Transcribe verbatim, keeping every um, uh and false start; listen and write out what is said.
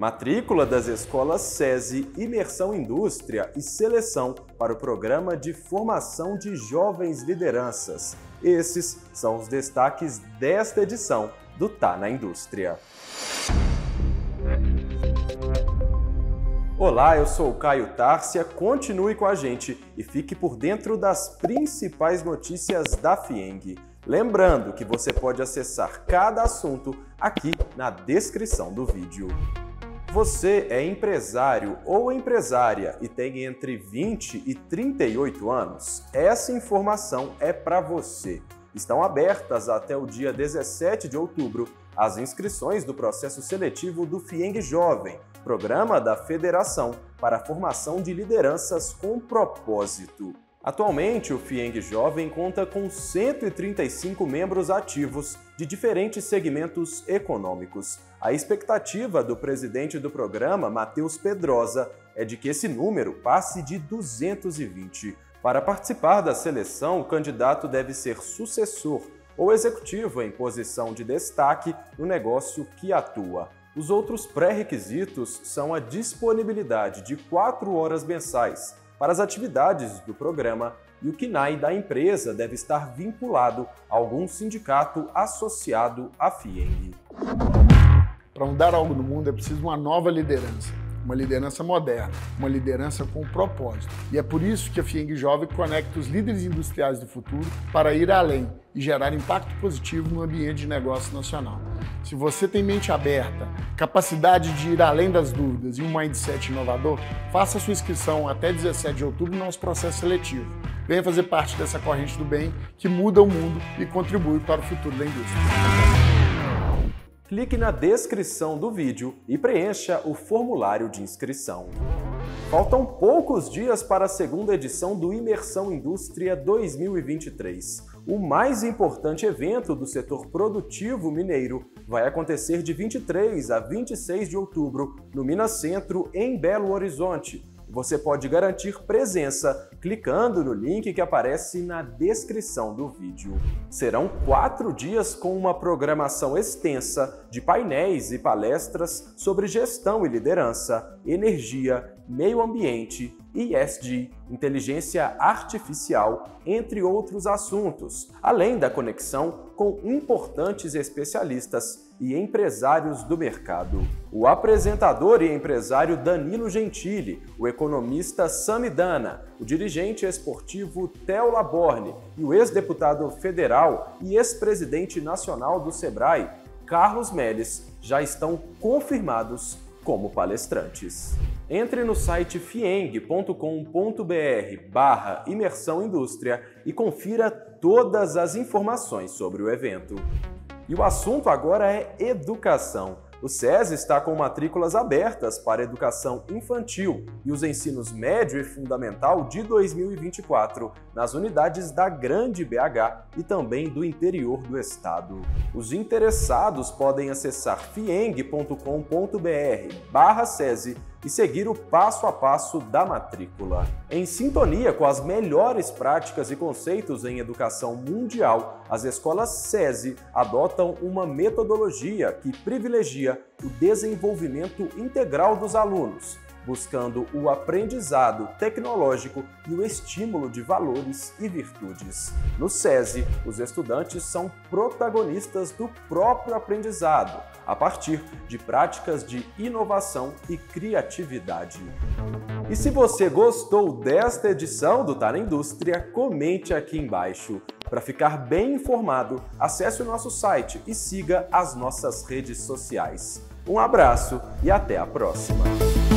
Matrícula das escolas SESI, Imersão Indústria e Seleção para o Programa de Formação de Jovens Lideranças. Esses são os destaques desta edição do Tá na Indústria. Olá, eu sou o Caio Tárcia, continue com a gente e fique por dentro das principais notícias da FIENG. Lembrando que você pode acessar cada assunto aqui na descrição do vídeo. Você é empresário ou empresária e tem entre vinte e trinta e oito anos? Essa informação é para você. Estão abertas até o dia dezessete de outubro as inscrições do processo seletivo do FIENG Jovem, Programa da Federação para a Formação de Lideranças com Propósito. Atualmente, o FIENG Jovem conta com cento e trinta e cinco membros ativos de diferentes segmentos econômicos. A expectativa do presidente do programa, Matheus Pedrosa, é de que esse número passe de duzentos e vinte. Para participar da seleção, o candidato deve ser sucessor ou executivo em posição de destaque no negócio que atua. Os outros pré-requisitos são a disponibilidade de quatro horas mensais para as atividades do programa e o C N A E da empresa deve estar vinculado a algum sindicato associado à FIENG. Para mudar algo no mundo é preciso uma nova liderança, uma liderança moderna, uma liderança com propósito. E é por isso que a FIENG Jovem conecta os líderes industriais do futuro para ir além e gerar impacto positivo no ambiente de negócio nacional. Se você tem mente aberta, capacidade de ir além das dúvidas e um mindset inovador, faça sua inscrição até dezessete de outubro no nosso processo seletivo. Venha fazer parte dessa corrente do bem que muda o mundo e contribui para o futuro da indústria. Clique na descrição do vídeo e preencha o formulário de inscrição. Faltam poucos dias para a segunda edição do Imersão Indústria dois mil e vinte e três. O mais importante evento do setor produtivo mineiro vai acontecer de vinte e três a vinte e seis de outubro no Minas Centro, em Belo Horizonte. Você pode garantir presença clicando no link que aparece na descrição do vídeo. Serão quatro dias com uma programação extensa de painéis e palestras sobre gestão e liderança, energia, meio ambiente, E S G, inteligência artificial, entre outros assuntos, além da conexão com importantes especialistas e empresários do mercado. O apresentador e empresário Danilo Gentili, o economista Samidana, o dirigente esportivo Theo Laborne e o ex-deputado federal e ex-presidente nacional do Sebrae, Carlos Melles, já estão confirmados como palestrantes. Entre no site fieng ponto com ponto br barra Imersão Indústria e confira todas as informações sobre o evento. E o assunto agora é educação. O SESI está com matrículas abertas para educação infantil e os ensinos médio e fundamental de dois mil e vinte e quatro nas unidades da Grande B H e também do interior do estado. Os interessados podem acessar fieng ponto com ponto br barra SESI e seguir o passo a passo da matrícula. Em sintonia com as melhores práticas e conceitos em educação mundial, as escolas SESI adotam uma metodologia que privilegia o desenvolvimento integral dos alunos, buscando o aprendizado tecnológico e o estímulo de valores e virtudes. No SESI, os estudantes são protagonistas do próprio aprendizado, a partir de práticas de inovação e criatividade. E se você gostou desta edição do Tá na Indústria, comente aqui embaixo. Para ficar bem informado, acesse o nosso site e siga as nossas redes sociais. Um abraço e até a próxima!